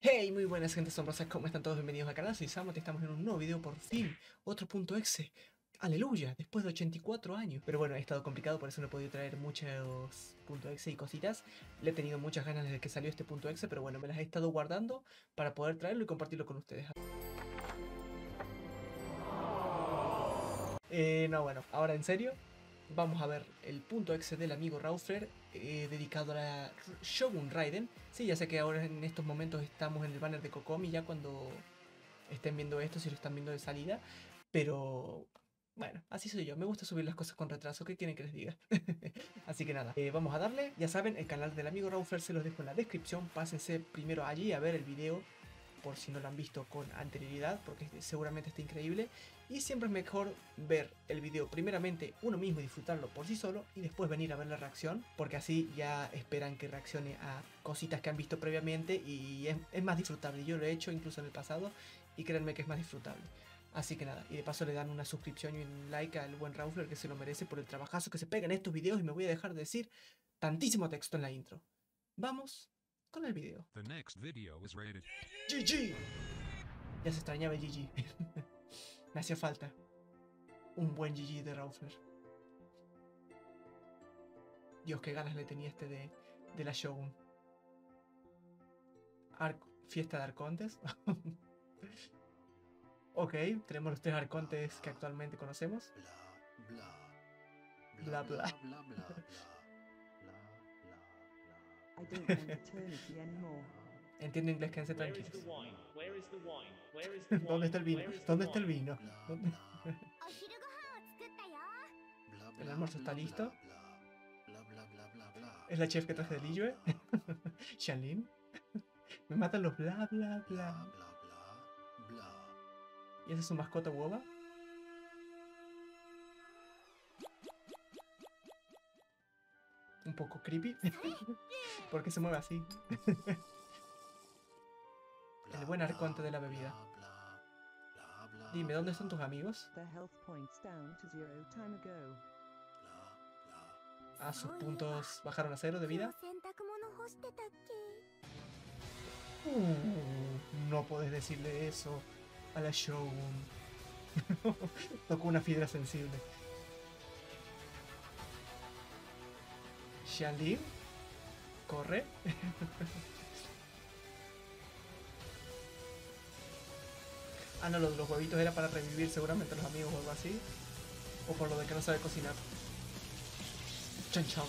Hey, muy buenas gente asombrosa, ¿cómo están todos? Bienvenidos al canal, soy Samuel, estamos en un nuevo video por fin, otro punto exe, aleluya, después de 84 años. Pero bueno, he estado complicado, por eso no he podido traer muchos punto exe y cositas. Le he tenido muchas ganas desde que salió este punto exe, pero bueno, me las he estado guardando para poder traerlo y compartirlo con ustedes. No, bueno, ahora en serio, vamos a ver el punto exe del amigo Raufler dedicado a la Shogun Raiden. Sí, ya sé que ahora en estos momentos estamos en el banner de Kokomi, ya cuando estén viendo esto, si lo están viendo de salida, pero bueno, así soy yo, me gusta subir las cosas con retraso, ¿qué quieren que les diga? Así que nada, vamos a darle, ya saben, el canal del amigo Raufler se los dejo en la descripción, pásense primero allí a ver el video, por si no lo han visto con anterioridad, porque seguramente está increíble, y siempre es mejor ver el video primeramente uno mismo y disfrutarlo por sí solo, y después venir a ver la reacción, porque así ya esperan que reaccione a cositas que han visto previamente, y es más disfrutable. Yo lo he hecho incluso en el pasado, y créanme que es más disfrutable. Así que nada, y de paso le dan una suscripción y un like al buen Raufler, que se lo merece por el trabajazo que se pega en estos videos, y me voy a dejar de decir tantísimo texto en la intro. Vamos con el video. The next video is rated GG. Ya se extrañaba el GG. Me hacía falta un buen GG de Raufler. Dios, qué ganas le tenía este de la Shogun. Fiesta de Arcontes. Ok, tenemos los tres arcontes que actualmente conocemos. Bla bla. I don't want eternity anymore. Entiendo inglés, quédense Where is tranquilos. the wine? Where is the wine? Where is the wine? ¿Dónde está el vino? Where is the ¿Dónde está el wine? vino? ¿Dónde? ¿El almuerzo está listo? ¿Es la chef que traje de Liyue? ¿Shanlin? Me matan los bla bla bla. ¿Y esa es su mascota Woba? Un poco creepy. ¿Por qué se mueve así? El buen arconte de la bebida. Dime, ¿dónde están tus amigos? Their health points down to 0 time ago. Ah, sus puntos bajaron a 0 de vida. No podés decirle eso a la Shogun. Tocó una fibra sensible. Xianlin, corre. Ah, no, lo de los huevitos era para revivir seguramente a los amigos o algo así. O por lo de que no sabe cocinar. Chan chan.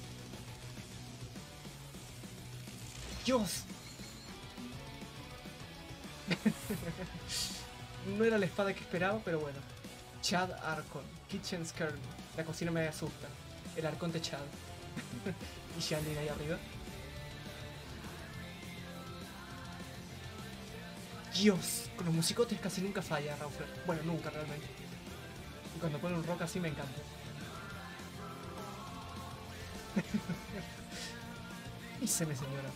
¡Dios! No era la espada que esperaba, pero bueno. Chad Arcon, Kitchen Skirm. La cocina me asusta. El Arcon de Chad. Y Xianlin ahí arriba. Dios, con los musicotes casi nunca falla Raufler. Bueno, nunca realmente. Y cuando pone un rock así me encanta. Y se me señora.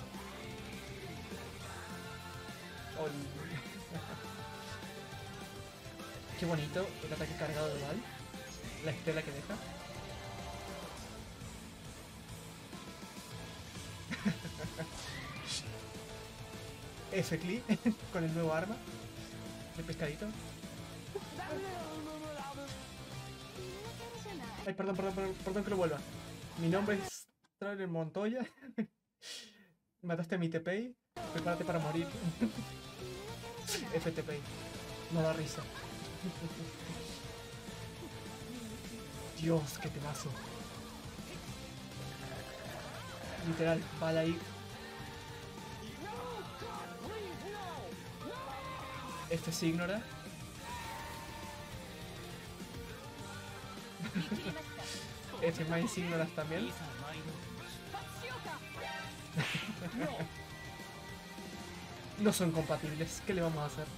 Ol. Qué bonito el ataque cargado de Val. La estela que deja. F-Cli con el nuevo arma de pescadito. Ay, perdón que lo vuelva. Mi nombre es Trailer Montoya. Mataste a mi TPI. Prepárate para morir. FTPI. No da risa. Dios, qué temazo. Literal, bala ahí. Este se ignora. Este más ignoras también. No son compatibles, ¿qué le vamos a hacer?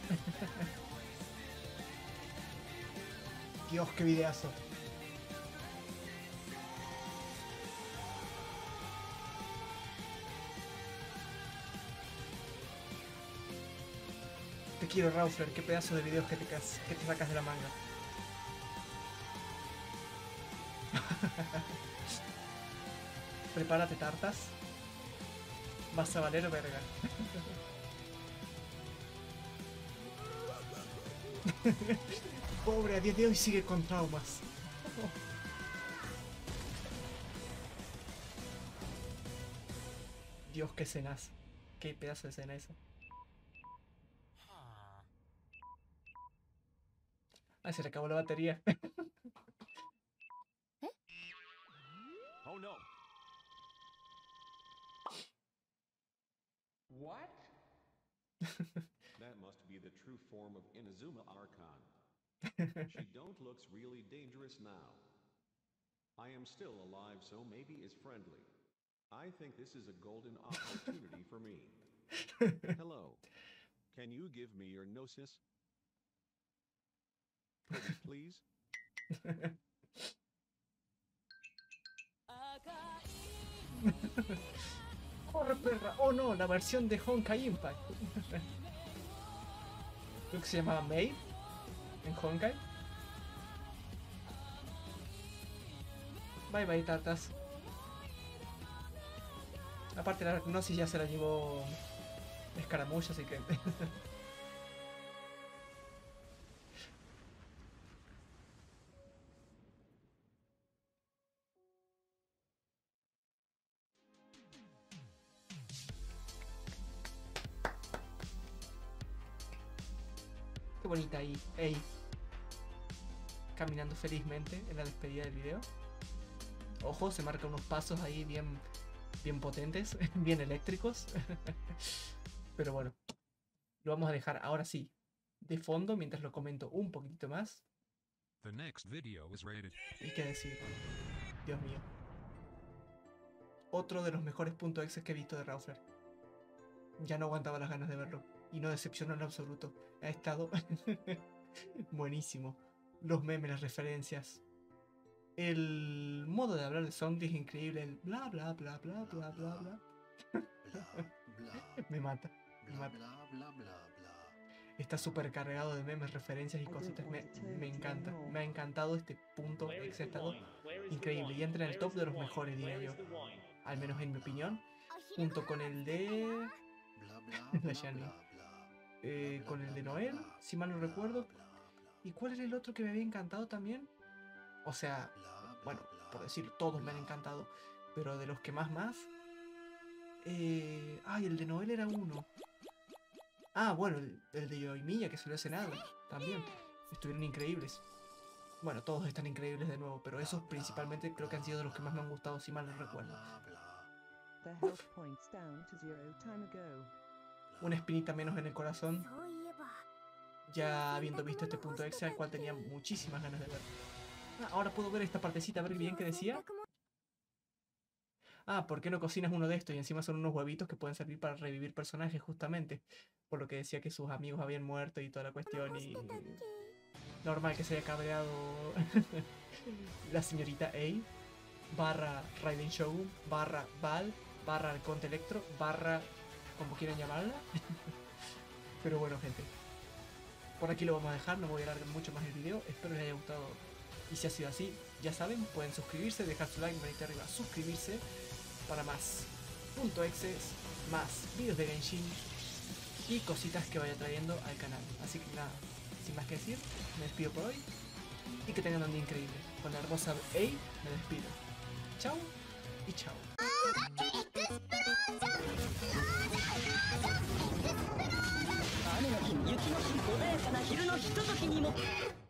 Dios, qué videazo. Te quiero, Raufler, qué pedazo de videos que te sacas de la manga. Prepárate, tartas. Vas a valer verga. Pobre, a día de hoy sigue con traumas. Dios, qué escenas. Qué pedazo de escena esa. Ah, se le acabó la batería. Oh no. What? That must be the true form of Inazuma Archon. She don't looks really dangerous now. I am still alive, so maybe is friendly. I think this is a golden opportunity for me. Hello. Can you give me your gnosis? Pretty please? ¡Corre, perra! ¡Oh no! La versión de Honkai Impact. Creo que se llamaba Maid en Honkai. Bye bye, tartas. Aparte la Gnosis ya se la llevó Escaramulla, así que... Qué bonita ahí, ey. Caminando felizmente en la despedida del video. Ojo, se marca unos pasos ahí bien potentes, bien eléctricos. Pero bueno, lo vamos a dejar ahora sí de fondo mientras lo comento un poquitito más. The next video is rated. Y qué decir, Dios mío. Otro de los mejores puntos exes que he visto de Raufler. Ya no aguantaba las ganas de verlo. Y no decepcionó en lo absoluto. Ha estado buenísimo. Los memes, las referencias. El modo de hablar de Zombi es increíble. El bla bla bla bla bla bla bla. Me mata. Me mata. Está súper cargado de memes, referencias y cositas. Me encanta. Me ha encantado este punto. Ha estado increíble. Y entra en el top de los mejores, diría yo. Al menos en mi opinión. Junto con el de... la Shani. Con el de Noel, si mal no recuerdo. ¿Y cuál era el otro que me había encantado también? O sea, bueno, por decir, todos me han encantado. Pero de los que más... Ay, el de Noel era uno. Ah, bueno, el de Yoimiya, que salió hace nada. También. Estuvieron increíbles. Bueno, todos están increíbles de nuevo. Pero esos principalmente creo que han sido de los que más me han gustado, si mal no recuerdo. Una espinita menos en el corazón. Ya habiendo visto este punto extra, al cual tenía muchísimas ganas de ver. Ah, ahora puedo ver esta partecita, a ver bien qué decía. Ah, ¿por qué no cocinas uno de estos? Y encima son unos huevitos que pueden servir para revivir personajes, justamente. Por lo que decía que sus amigos habían muerto y toda la cuestión. Y normal que se haya cabreado la señorita A, barra Raiden Shogun, barra Val, barra el Conte Electro, barra como quieran llamarla. Pero bueno, gente, por aquí lo vamos a dejar, no voy a alargar mucho más el video. Espero les haya gustado. Y si ha sido así, ya saben, pueden suscribirse, dejar su like, manita arriba, suscribirse para más punto exes, más videos de Genshin y cositas que vaya trayendo al canal. Así que nada, sin más que decir, me despido por hoy y que tengan un día increíble. Con la hermosa A me despido. Chao y chao. 雨の日雪の日穏やかな昼のひとときにも